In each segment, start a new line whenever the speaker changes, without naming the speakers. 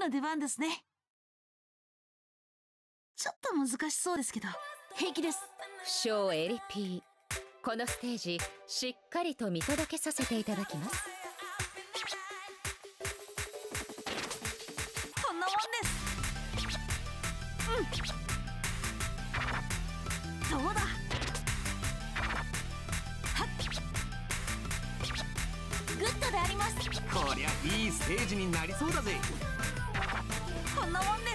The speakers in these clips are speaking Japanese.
の出番ですね。ちょっと難しそうですけど平気です。
不詳エリピー、このステージしっかりと見届けさせていただきます。
こんなもんです。どうだ。はっ、グッドであります。
こりゃいいステージになりそうだぜ。
こんなもんです。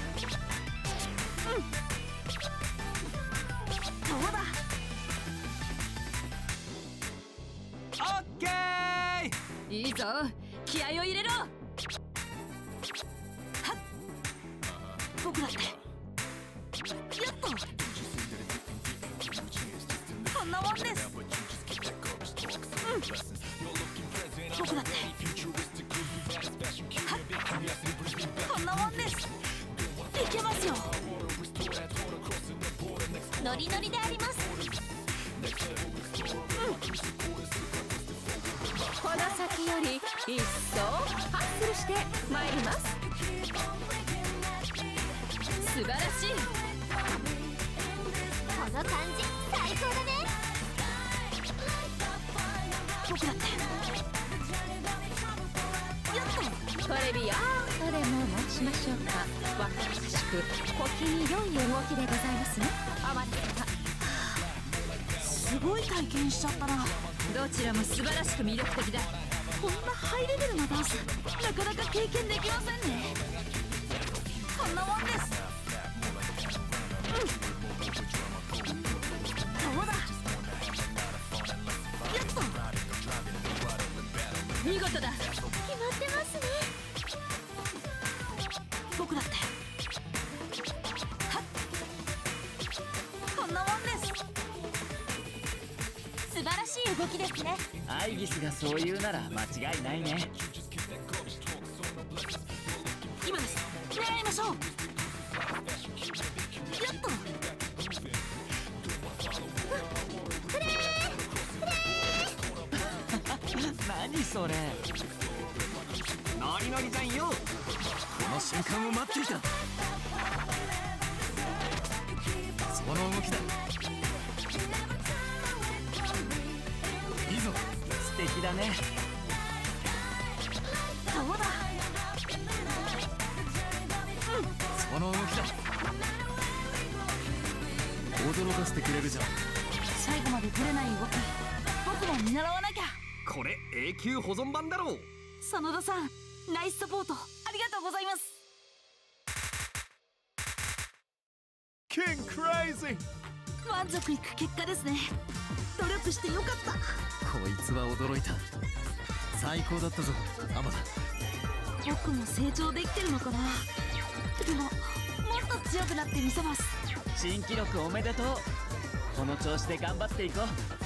どうだ。
オッケー。
いいぞ、気合を入れろ。はっ、
僕だって。やっと。こんなもんです。僕だって。はっ、こんなもんです。いけますよ。ノリノリであります。
この先より一層ハッスルしてまいります。素晴らしい。
この感じ最高だね。
僕だって。やっと。
トレビアンとでも申しましょうか。若々しく小気味良い動きでございますね。あまり
すごい体験しちゃったな。
どちらも素晴らしく魅力的だ。
こんなハイレベルなダンスなかなか経験できませんね。こんなもんです。どうだ。やっと。
見事だ。
決まってますね。
僕だって。はっ、こんなもんです。
素晴らしい動きですね。
アイギスがそう言うなら間違いないね。
今です。狙いましょう。やっと。
何それ。
ノリノリじゃんよ。
この瞬間を待っていた。その動きだ。いいぞ。素敵だね。
どうだ。
その動きだ。驚かせてくれるじゃん。
最後までぶれない動き、僕も見習わなきゃ。
これ永久保存版だろう。
真田さん、ナイスサポートありがとうございます。
King Crazy。
満足いく結果ですね。努力してよかった。
こいつは驚いた。最高だったぞ、アマダ。
僕も成長できてるのかな。でももっと強くなってみせます。
新記録おめでとう。この調子で頑張っていこう。